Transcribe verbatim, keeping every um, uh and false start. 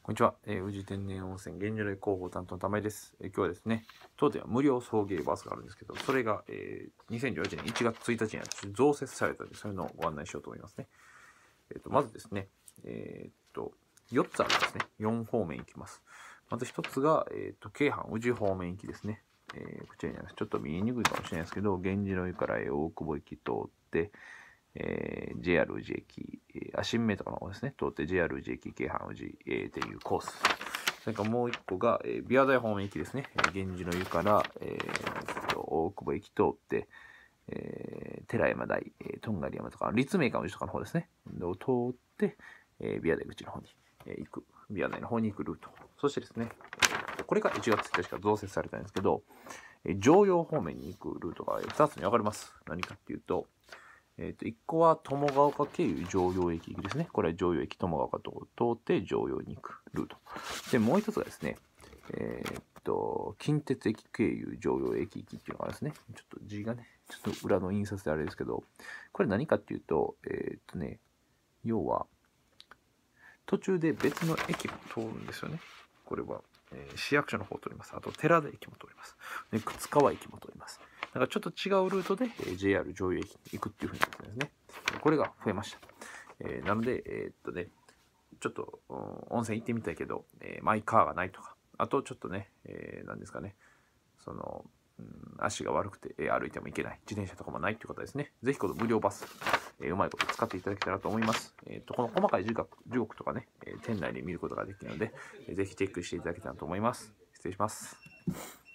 こんにちは、えー、宇治天然温泉原樹類広報担当の玉井です、えー。今日はですね、当店は無料送迎バスがあるんですけど、それが、えー、にせんじゅうよねんいちがつついたちに増設されたので、そういうのをご案内しようと思いますね。えー、とまずですね、えー、っと、よっつあるんですね。よん方面行きます。まずひとつが、えー、っと、京阪宇治方面行きですね。えー、こちらになります。ちょっと見えにくいかもしれないですけど、源氏の湯から、えー、大久保行き通って、えー、ジェイアール 宇治駅、えー、新名とかの方ですね、通って ジェイアール 宇治駅、京阪宇治、えー、っていうコース。それからもう一個が、えー、琵琶台方面駅ですね。えー、源氏の湯から、えー、と大久保駅通って、えー、寺山台、えー、とんがり山とか、立命館宇治とかの方ですね。を通って、えー、琵琶台口の方に、えー、行く。琵琶台の方に行くルート。そしてですね、えー、これがいちがつついたちから増設されたんですけど、えー、常陽方面に行くルートがふたつに分かれます。何かっていうと、えっと、いっこは友ヶ丘経由常陽駅行きですね。これは常陽駅友ヶ丘と通って常陽に行くルート。で、もう一つがですね、えー、っと、近鉄駅経由常陽駅行きっていうのがあるんですね。ちょっと字がね、ちょっと裏の印刷であれですけど、これ何かっていうと、えー、っとね、要は、途中で別の駅も通るんですよね。これは、えー、市役所の方を通ります。あと、寺田駅も通ります。で、靴川駅も通ります。だからちょっと違うルートで、えー、ジェイアール 上越駅に行くっていうふうになってるんですね。これが増えました。えー、なので、えー、っとね、ちょっと、うん、温泉行ってみたいけど、えー、マイカーがないとか、あとちょっとね、えー、何ですかね、その、うん、足が悪くて、えー、歩いても行けない、自転車とかもないという方ですね、ぜひこの無料バス、えー、うまいこと使っていただけたらと思います。えー、とこの細かい時刻時刻とかね、えー、店内で見ることができるので、えー、ぜひチェックしていただけたらと思います。失礼します。